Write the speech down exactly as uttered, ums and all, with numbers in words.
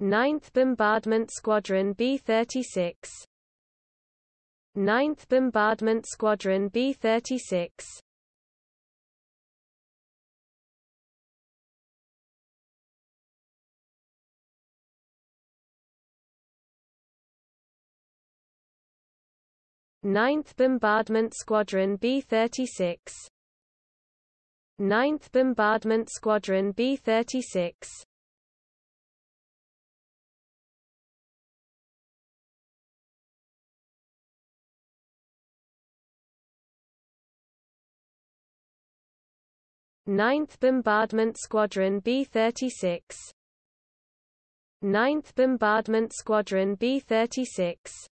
ninth Bombardment Squadron B thirty-six, ninth Bombardment Squadron B thirty-six, ninth Bombardment Squadron B thirty-six, ninth Bombardment Squadron B thirty-six, ninth Bombardment Squadron B thirty-six, ninth Bombardment Squadron B thirty-six,